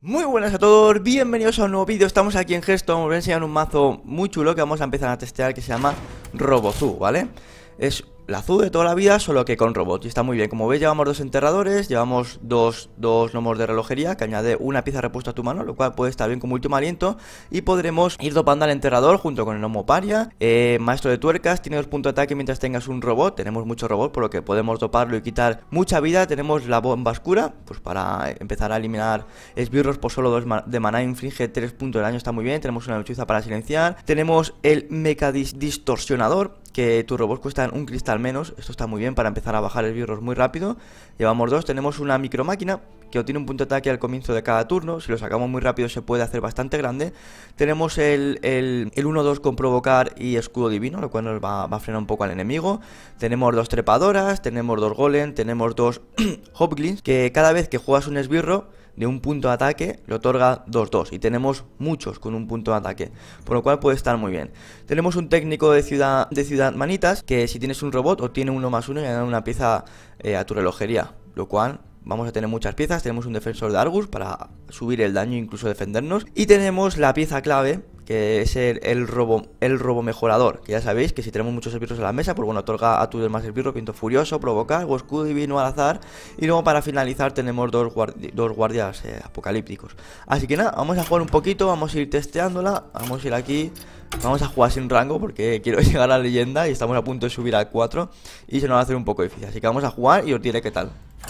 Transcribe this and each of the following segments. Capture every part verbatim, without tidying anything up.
Muy buenas a todos, bienvenidos a un nuevo vídeo. Estamos aquí en Hearthstone, os voy a enseñar un mazo muy chulo que vamos a empezar a testear, que se llama Robozoo, ¿vale? Es la Zoo de toda la vida, solo que con robots, y está muy bien. Como veis, llevamos dos enterradores, llevamos dos, dos gnomos de relojería que añade una pieza repuesta a tu mano, lo cual puede estar bien como último aliento. Y podremos ir dopando al enterrador junto con el gnomo paria. eh, Maestro de tuercas, tiene dos puntos de ataque mientras tengas un robot. Tenemos muchos robots, por lo que podemos doparlo y quitar mucha vida. Tenemos la bomba oscura, pues para empezar a eliminar esbirros por solo dos de maná, inflige tres puntos de daño, está muy bien. Tenemos una lechuza para silenciar. Tenemos el mecha distorsionador, que tus robots cuestan un cristal menos. Esto está muy bien para empezar a bajar esbirros muy rápido. Llevamos dos. Tenemos una micro máquina que obtiene un punto de ataque al comienzo de cada turno. Si lo sacamos muy rápido se puede hacer bastante grande. Tenemos el, el, el uno dos con provocar y escudo divino, lo cual nos va, va a frenar un poco al enemigo. Tenemos dos trepadoras, tenemos dos golem, tenemos dos hobgoblins, que cada vez que juegas un esbirro de un punto de ataque le otorga dos dos, y tenemos muchos con un punto de ataque, por lo cual puede estar muy bien. Tenemos un técnico de ciudad de ciudad manitas, que si tienes un robot obtiene uno más uno y añade una pieza eh, a tu relojería, lo cual vamos a tener muchas piezas. Tenemos un defensor de Argus para subir el daño e incluso defendernos. Y tenemos la pieza clave, que es el, el robo el robo mejorador, que ya sabéis que si tenemos muchos esbirros en la mesa, pues bueno, otorga a tu demás esbirro viento furioso, provocar o escudo divino al azar. Y luego para finalizar tenemos dos, guardi dos guardias eh, apocalípticos. Así que nada, vamos a jugar un poquito, vamos a ir testeándola. Vamos a ir aquí, vamos a jugar sin rango porque quiero llegar a la leyenda y estamos a punto de subir al cuatro y se nos va a hacer un poco difícil. Así que vamos a jugar y os diré qué tal.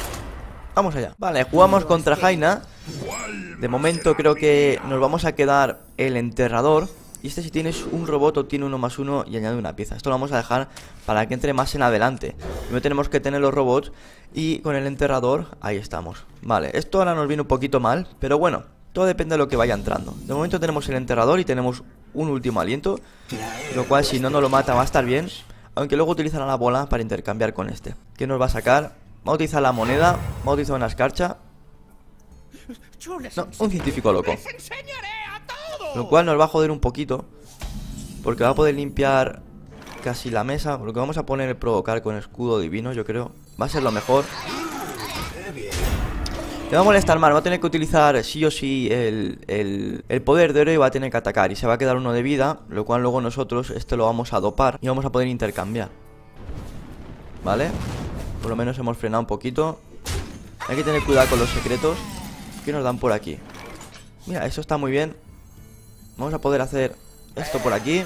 Vamos allá. Vale, jugamos contra Jaina. De momento creo que nos vamos a quedar el enterrador. Y este, si tienes un robot, obtiene uno más uno y añade una pieza. Esto lo vamos a dejar para que entre más en adelante. Primero tenemos que tener los robots. Y con el enterrador, ahí estamos. Vale, esto ahora nos viene un poquito mal, pero bueno, todo depende de lo que vaya entrando. De momento tenemos el enterrador y tenemos un último aliento, lo cual si no nos lo mata va a estar bien. Aunque luego utilizará la bola para intercambiar con este. ¿Qué nos va a sacar? Va a utilizar la moneda, va a utilizar una escarcha. No, un científico loco. Lo cual nos va a joder un poquito, porque va a poder limpiar casi la mesa. Lo que vamos a poner es provocar con escudo divino, yo creo. Va a ser lo mejor. Le va a molestar más, va a tener que utilizar sí o sí el, el, el poder de oro y va a tener que atacar. Y se va a quedar uno de vida, lo cual luego nosotros este lo vamos a dopar y vamos a poder intercambiar. ¿Vale? Por lo menos hemos frenado un poquito. Hay que tener cuidado con los secretos que nos dan por aquí. Mira, eso está muy bien. Vamos a poder hacer esto por aquí.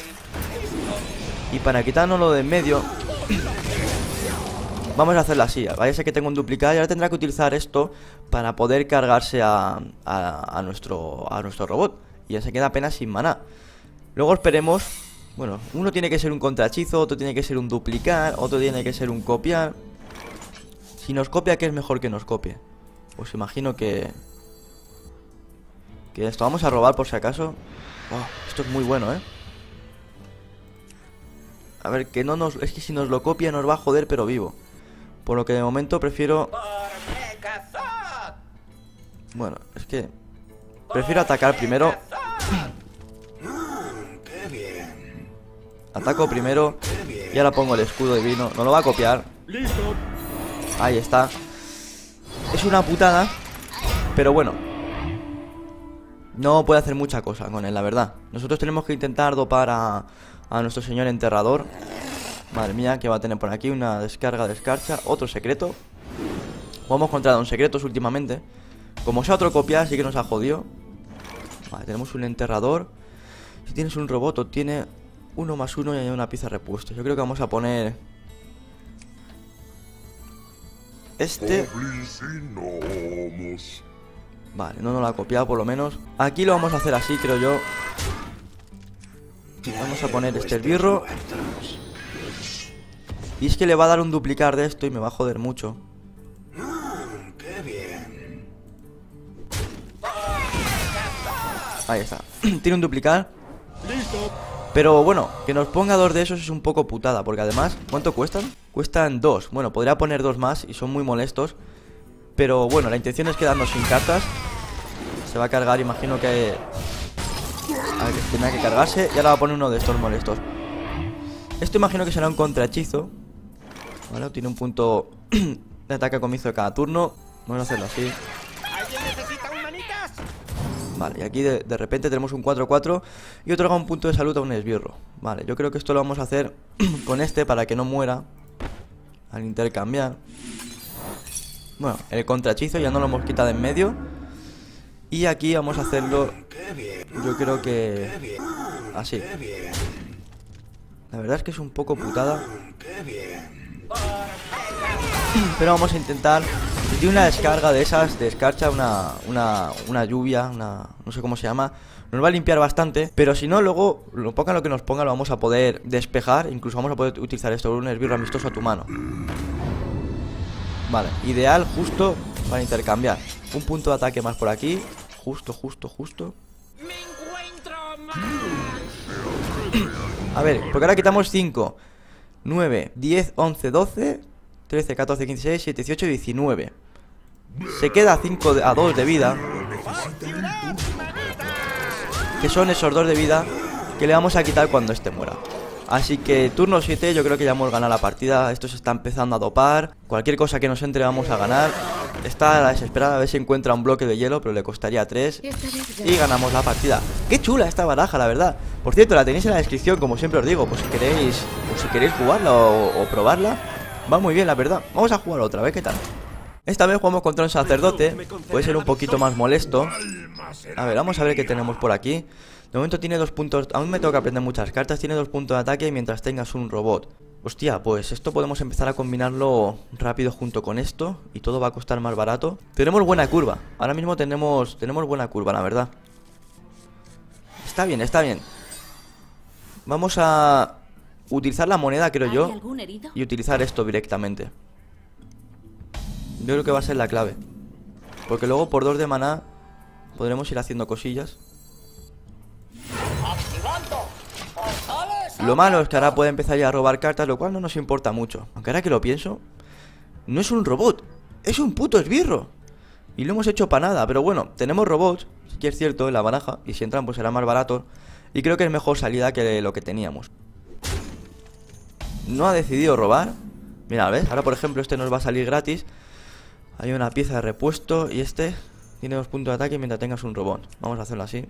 Y para quitarnos lo de en medio, vamos a hacerlo así. Vaya a ser que tengo un duplicado y ahora tendrá que utilizar esto para poder cargarse a, a, a, nuestro, a nuestro robot. Y ya se queda apenas sin maná. Luego esperemos. Bueno, uno tiene que ser un contrahechizo, otro tiene que ser un duplicar, otro tiene que ser un copiar. Si nos copia, ¿qué es mejor que nos copie? Pues imagino que... Que esto vamos a robar por si acaso. Oh, esto es muy bueno, ¿eh? A ver, que no nos... Es que si nos lo copia nos va a joder, pero vivo. Por lo que de momento prefiero... Bueno, es que... Prefiero atacar primero. Ataco primero y ahora pongo el escudo divino. No lo va a copiar. Ahí está. Es una putada, pero bueno, no puede hacer mucha cosa con él, la verdad. Nosotros tenemos que intentar dopar a, a nuestro señor enterrador. Madre mía, que va a tener por aquí una descarga de escarcha. Otro secreto. O hemos encontrado un secretos últimamente. Como sea otro copiar, sí que nos ha jodido. Vale, tenemos un enterrador. Si tienes un robot, obtiene uno más uno y hay una pieza repuesta. Yo creo que vamos a poner este. Vale, no nos lo ha copiado por lo menos. Aquí lo vamos a hacer así, creo yo. Vamos a poner este esbirro. Y es que le va a dar un duplicar de esto y me va a joder mucho. Ahí está. Tiene un duplicar. Pero bueno, que nos ponga dos de esos es un poco putada, porque además, ¿cuánto cuestan? Cuestan dos. Bueno, podría poner dos más y son muy molestos. Pero bueno, la intención es quedarnos sin cartas. Se va a cargar, imagino que... A ver, que tendrá que cargarse. Y ahora va a poner uno de estos molestos. Esto imagino que será un contrahechizo. Vale, tiene un punto de ataque a comienzo de cada turno. Vamos a hacerlo así. ¿Alguien necesita un manitas? Vale, y aquí de, de repente tenemos un cuatro cuatro y otorga un punto de salud a un esbirro. Vale, yo creo que esto lo vamos a hacer con este para que no muera al intercambiar. Bueno, el contrahechizo ya no lo hemos quitado de en medio. Y aquí vamos a hacerlo, yo creo que así. La verdad es que es un poco putada, pero vamos a intentar. Si tiene una descarga de esas, de escarcha, una, una, una lluvia, una, no sé cómo se llama, nos va a limpiar bastante. Pero si no, luego, lo pongan lo que nos ponga, lo vamos a poder despejar. Incluso vamos a poder utilizar esto con un esbirro amistoso a tu mano. Vale, ideal justo para intercambiar. Un punto de ataque más por aquí. Justo, justo, justo. Me encuentro A ver, porque ahora quitamos cinco, nueve, diez, once, doce, trece, catorce, quince, dieciséis, diecisiete, dieciocho, diecinueve. Se queda cinco a dos de vida, que son esos dos de vida que le vamos a quitar cuando este muera. Así que turno siete, yo creo que ya hemos ganado la partida. Esto se está empezando a dopar. Cualquier cosa que nos entre vamos a ganar. Está a la desesperada a ver si encuentra un bloque de hielo, pero le costaría tres. Y ganamos la partida. Qué chula esta baraja, la verdad. Por cierto, la tenéis en la descripción, como siempre os digo. Pues si queréis, pues si queréis jugarla o, o probarla, va muy bien, la verdad. Vamos a jugarla otra vez, ¿qué tal? Esta vez jugamos contra un sacerdote. Puede ser un poquito más molesto. A ver, vamos a ver qué tenemos por aquí. De momento tiene dos puntos. Aún me toca aprender muchas cartas. Tiene dos puntos de ataque mientras tengas un robot. Hostia, pues esto podemos empezar a combinarlo rápido junto con esto. Y todo va a costar más barato. Tenemos buena curva. Ahora mismo tenemos, tenemos buena curva, la verdad. Está bien, está bien. Vamos a utilizar la moneda, creo yo. Y utilizar esto directamente. Yo creo que va a ser la clave. Porque luego por dos de maná podremos ir haciendo cosillas. Lo malo es que ahora puede empezar ya a robar cartas, lo cual no nos importa mucho. Aunque ahora que lo pienso, no es un robot, es un puto esbirro. Y lo hemos hecho para nada, pero bueno, tenemos robots, sí que es cierto, en la baraja. Y si entran pues será más barato. Y creo que es mejor salida que lo que teníamos. No ha decidido robar. Mira, ¿ves? Ahora por ejemplo este nos va a salir gratis. Hay una pieza de repuesto y este tiene dos puntos de ataque mientras tengas un robot. Vamos a hacerlo así.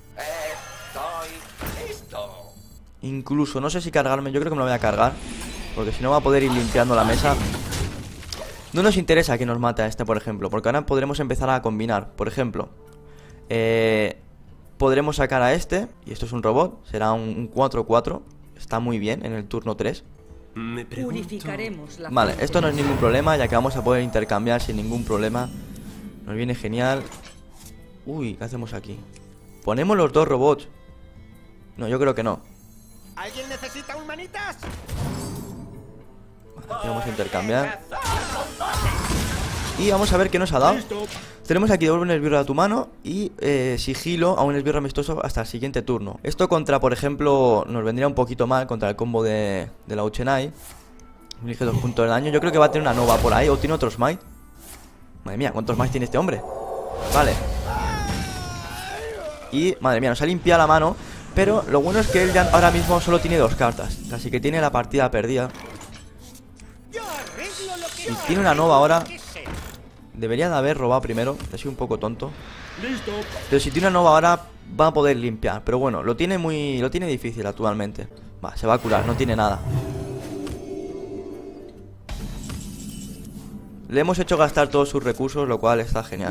Incluso, no sé si cargarme, yo creo que me lo voy a cargar, porque si no va a poder ir limpiando la mesa. No nos interesa que nos mate a este, por ejemplo, porque ahora podremos empezar a combinar. Por ejemplo, eh, podremos sacar a este, y esto es un robot, será un cuatro cuatro. Está muy bien en el turno tres. Me Purificaremos la Vale, esto no es ningún problema, ya que vamos a poder intercambiar sin ningún problema. Nos viene genial. Uy, ¿qué hacemos aquí? ¿Ponemos los dos robots? No, yo creo que no. ¿Alguien necesita un manitas? Vale, aquí vamos a intercambiar. Y vamos a ver qué nos ha dado. Tenemos aquí devuelve un esbirro a tu mano y eh, sigilo a un esbirro amistoso hasta el siguiente turno. Esto contra, por ejemplo, nos vendría un poquito mal contra el combo de, de la Uchenai. Elige dos puntos de daño. Yo creo que va a tener una Nova por ahí o tiene otro Smite. Madre mía, ¿cuántos Smite tiene este hombre? Vale. Y, madre mía, nos ha limpiado la mano. Pero lo bueno es que él ya ahora mismo solo tiene dos cartas. Así que tiene la partida perdida. Y tiene una Nova ahora. Debería de haber robado primero. He sido un poco tonto. Pero si tiene una Nova ahora va a poder limpiar. Pero bueno, lo tiene muy... Lo tiene difícil actualmente. Va, se va a curar, no tiene nada. Le hemos hecho gastar todos sus recursos, lo cual está genial.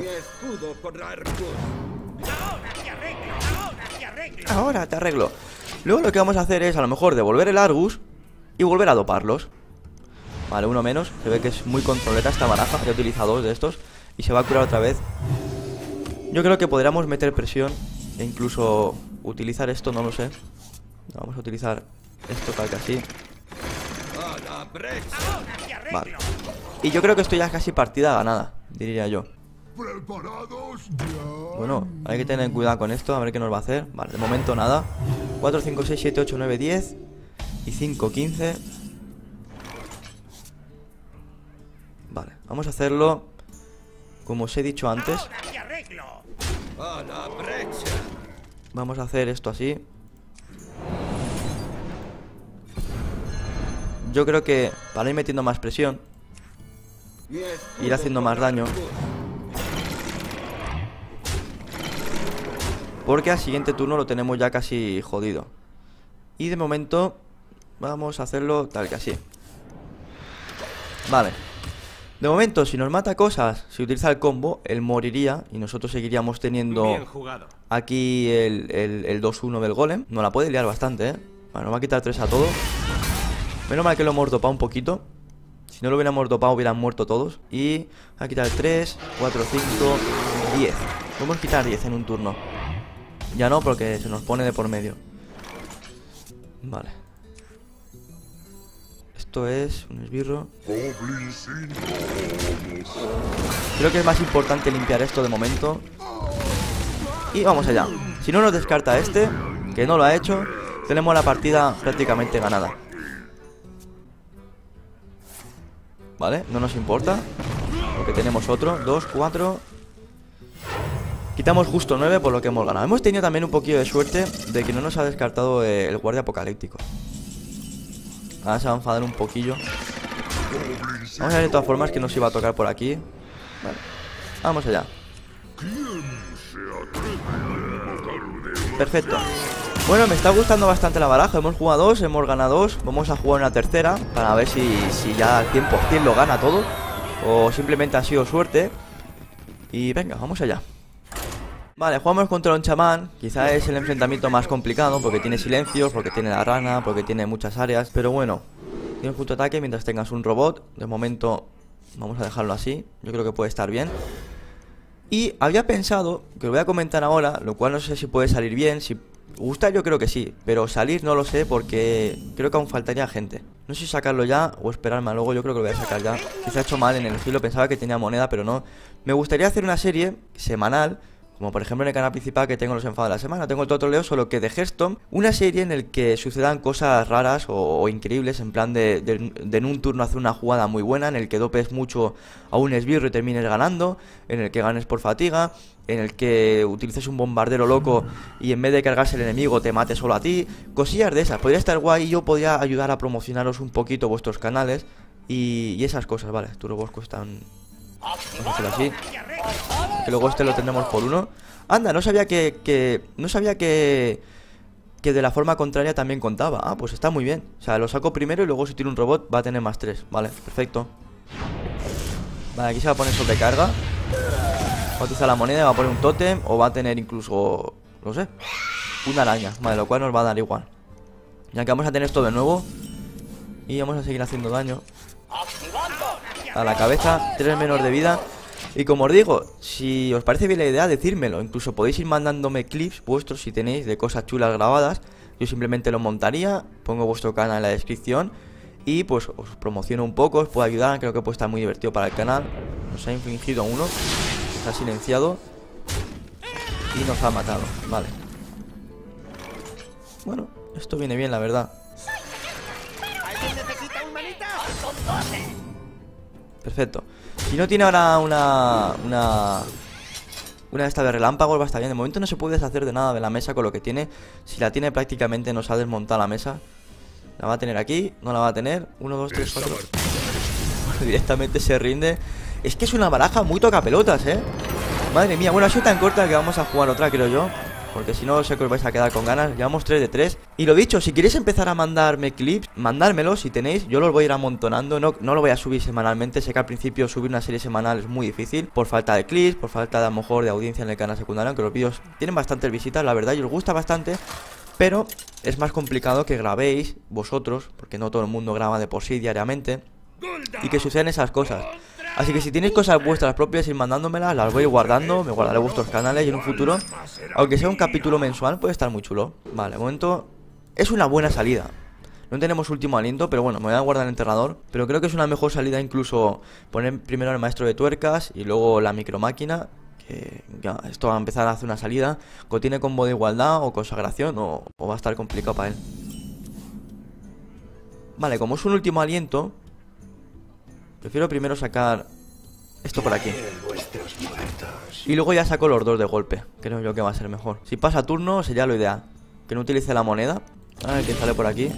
Ahora te arreglo. Luego lo que vamos a hacer es a lo mejor devolver el Argus y volver a doparlos. Vale, uno menos. Se ve que es muy controleta esta baraja. Ya he utilizado dos de estos y se va a curar otra vez. Yo creo que podríamos meter presión e incluso utilizar esto, no lo sé. Vamos a utilizar esto tal que así. Vale. Y yo creo que esto ya es casi partida ganada, diría yo. Bueno, hay que tener cuidado con esto, a ver qué nos va a hacer. Vale, de momento nada. Cuatro, cinco, seis, siete, ocho, nueve, diez y cinco, quince. Vale, vamos a hacerlo como os he dicho antes. Vamos a hacer esto así. Yo creo que para ir metiendo más presión, ir haciendo más daño. porque al siguiente turno lo tenemos ya casi jodido. Y de momento vamos a hacerlo tal que así. Vale. De momento, si nos mata cosas, si utiliza el combo, él moriría y nosotros seguiríamos teniendo aquí el, el, el dos uno del golem. Nos la puede liar bastante, ¿eh? Bueno, nos va a quitar tres a todos. Menos mal que lo hemos dopado un poquito. Si no lo hubiéramos dopado, hubieran muerto todos. Y va a quitar tres, cuatro, cinco, diez. Podemos quitar diez en un turno. Ya no, porque se nos pone de por medio. Vale. Esto es un esbirro. Creo que es más importante limpiar esto de momento. Y vamos allá. Si no nos descarta este, que no lo ha hecho, tenemos la partida prácticamente ganada. Vale, no nos importa, porque tenemos otro, dos, cuatro. Quitamos justo nueve por lo que hemos ganado. Hemos tenido también un poquillo de suerte de que no nos ha descartado el guardia apocalíptico. Ahora se va a enfadar un poquillo. Vamos a ver de todas formas que nos iba a tocar por aquí. Vale, vamos allá. Perfecto. Bueno, me está gustando bastante la baraja. Hemos jugado dos, hemos ganado dos. Vamos a jugar una tercera para ver si, si ya al cien por cien lo gana todo, o simplemente ha sido suerte. Y venga, vamos allá. Vale, jugamos contra un chamán. Quizá es el enfrentamiento más complicado, porque tiene silencios, porque tiene la rana, porque tiene muchas áreas. Pero bueno, tienes justo ataque mientras tengas un robot. De momento vamos a dejarlo así. Yo creo que puede estar bien. Y había pensado, que lo voy a comentar ahora, lo cual no sé si puede salir bien. Si gusta, yo creo que sí, pero salir no lo sé, porque creo que aún faltaría gente. No sé si sacarlo ya o esperarme a luego. Yo creo que lo voy a sacar ya. Quizá he hecho mal en el estilo, pensaba que tenía moneda, pero no. Me gustaría hacer una serie semanal, como por ejemplo en el canal principal que tengo los enfados de la semana. Tengo el Totroleo, solo que de Hearthstone. Una serie en el que sucedan cosas raras o, o increíbles. En plan de, de, de en un turno hacer una jugada muy buena, en el que dopes mucho a un esbirro y termines ganando, en el que ganes por fatiga, en el que utilices un bombardero loco y en vez de cargarse el enemigo te mate solo a ti. Cosillas de esas. Podría estar guay y yo podría ayudar a promocionaros un poquito vuestros canales y, y esas cosas. Vale, turbos cuestan... Vamos a hacerlo así, que luego este lo tendremos por uno. Anda, no sabía que, que... No sabía que... Que de la forma contraria también contaba. Ah, pues está muy bien. O sea, lo saco primero y luego si tiro un robot va a tener más tres. Vale, perfecto. Vale, aquí se va a poner sobrecarga. Va a utilizar la moneda, va a poner un tótem, o va a tener incluso... No sé, una araña. Vale, lo cual nos va a dar igual. Ya que vamos a tener esto de nuevo y vamos a seguir haciendo daño a la cabeza, tres menos de vida. Y como os digo, si os parece bien la idea, decírmelo. Incluso podéis ir mandándome clips vuestros si tenéis de cosas chulas grabadas. Yo simplemente lo montaría, pongo vuestro canal en la descripción y pues os promociono un poco, os puedo ayudar. Creo que puede estar muy divertido para el canal. Nos ha infligido uno, nos ha silenciado y nos ha matado. Vale. Bueno, esto viene bien, la verdad. ¿Alguien necesita un manita? Perfecto. Si no tiene ahora una... Una... Una de estas de relámpagos va a estar bien. De momento no se puede deshacer de nada de la mesa con lo que tiene. Si la tiene prácticamente nos ha desmontado la mesa. La va a tener aquí, no la va a tener. Uno, dos, tres, cuatro. Directamente se rinde. Es que es una baraja muy tocapelotas, eh. Madre mía, bueno, ha sido tan corta que vamos a jugar otra, creo yo, porque si no sé que os vais a quedar con ganas. Llevamos tres de tres. Y lo dicho, si queréis empezar a mandarme clips, mandármelos si tenéis. Yo los voy a ir amontonando, no, no lo voy a subir semanalmente. Sé que al principio subir una serie semanal es muy difícil, por falta de clips, por falta de a lo mejor de audiencia en el canal secundario. Aunque los vídeos tienen bastantes visitas, la verdad, y os gusta bastante. Pero es más complicado que grabéis vosotros, porque no todo el mundo graba de por sí diariamente, y que sucedan esas cosas. Así que si tenéis cosas vuestras propias, ir mandándomelas, las voy guardando. Me guardaré vuestros canales y en un futuro, aunque sea un capítulo mensual, puede estar muy chulo. Vale, de momento es una buena salida. No tenemos último aliento, pero bueno, me voy a guardar el enterrador. Pero creo que es una mejor salida incluso poner primero el maestro de tuercas y luego la micromáquina. Que ya, esto va a empezar a hacer una salida. O tiene combo de igualdad o consagración, o, o va a estar complicado para él. Vale, como es un último aliento, prefiero primero sacar esto por aquí y luego ya saco los dos de golpe. Creo yo que va a ser mejor. Si pasa turno sería lo ideal, que no utilice la moneda. A ver quién sale por aquí.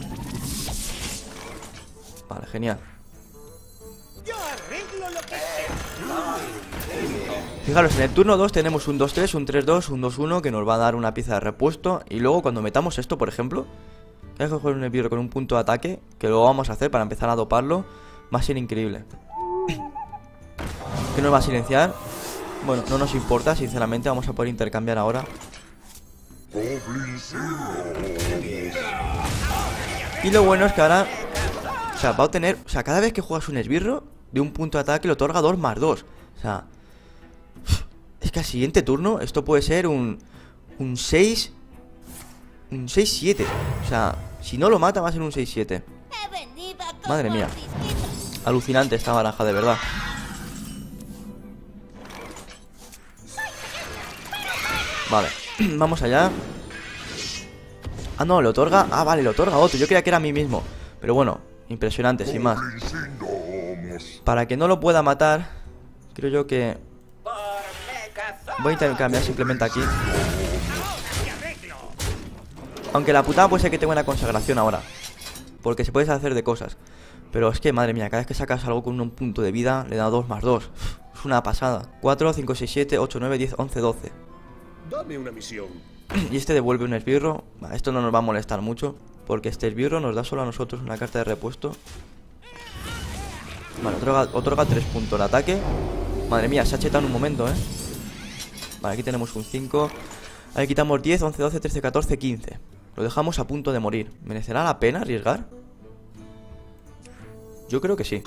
Vale, genial. Yo arreglo lo que Fijaros, en el turno dos tenemos un dos tres, un tres dos, un dos uno que nos va a dar una pieza de repuesto. Y luego cuando metamos esto, por ejemplo, hay que coger un esbirro con un punto de ataque, que lo vamos a hacer para empezar a doparlo. Va a ser increíble. ¿Qué nos va a silenciar? Bueno, no nos importa, sinceramente. Vamos a poder intercambiar ahora. Y lo bueno es que ahora, o sea, va a obtener, o sea, cada vez que juegas un esbirro de un punto de ataque le otorga dos más dos. O sea, es que al siguiente turno esto puede ser un Un seis Un seis siete. O sea, si no lo mata va a ser un seis siete. Madre mía. Alucinante esta baraja, de verdad. Vale, vamos allá. Ah, no, le otorga... Ah, vale, le otorga otro. Yo creía que era a mí mismo. Pero bueno, impresionante, sin más. Para que no lo pueda matar, creo yo que... voy a intercambiar simplemente aquí. Aunque la putada puede ser que tenga una consagración ahora, porque se puede hacer de cosas. Pero es que, madre mía, cada vez que sacas algo con un punto de vida, le da dos más dos. Es una pasada. Cuatro, cinco, seis, siete, ocho, nueve, diez, once, doce. Dame una misión. Y este devuelve un esbirro. Esto no nos va a molestar mucho, porque este esbirro nos da solo a nosotros una carta de repuesto. Vale, otorga, otorga tres puntos de ataque. Madre mía, se ha chetado en un momento, eh. Vale, aquí tenemos un cinco. Ahí quitamos diez, once, doce, trece, catorce, quince. Lo dejamos a punto de morir. ¿Merecerá la pena arriesgar? Yo creo que sí.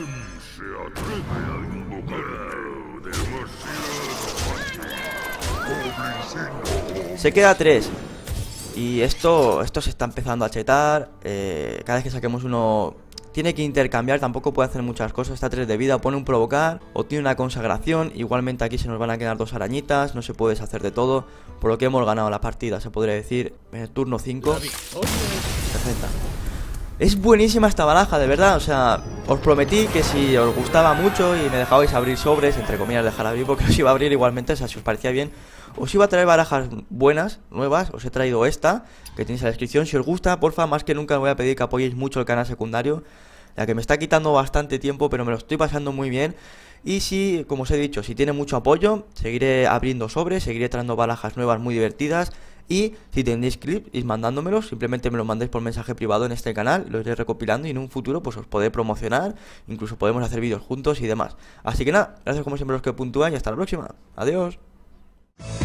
Se queda tres. Y esto, esto se está empezando a chetar. eh, Cada vez que saquemos uno tiene que intercambiar, tampoco puede hacer muchas cosas. Está tres de vida, pone un provocar o tiene una consagración. Igualmente aquí se nos van a quedar dos arañitas. No se puede deshacer de todo, por lo que hemos ganado la partida, se podría decir, en el turno cinco. Perfecta. Es buenísima esta baraja, de verdad. O sea, os prometí que si os gustaba mucho y me dejabais abrir sobres, entre comillas dejar abrir, porque os iba a abrir igualmente, o sea, si os parecía bien, os iba a traer barajas buenas, nuevas. Os he traído esta, que tenéis en la descripción. Si os gusta, porfa, más que nunca os voy a pedir que apoyéis mucho el canal secundario, ya que me está quitando bastante tiempo, pero me lo estoy pasando muy bien. Y si, como os he dicho, si tiene mucho apoyo, seguiré abriendo sobres, seguiré trayendo barajas nuevas muy divertidas. Y si tenéis clips, ir mandándomelos, simplemente me los mandéis por mensaje privado en este canal, lo iré recopilando y en un futuro pues os podré promocionar, incluso podemos hacer vídeos juntos y demás. Así que nada, gracias como siempre a los que puntúan y hasta la próxima. Adiós.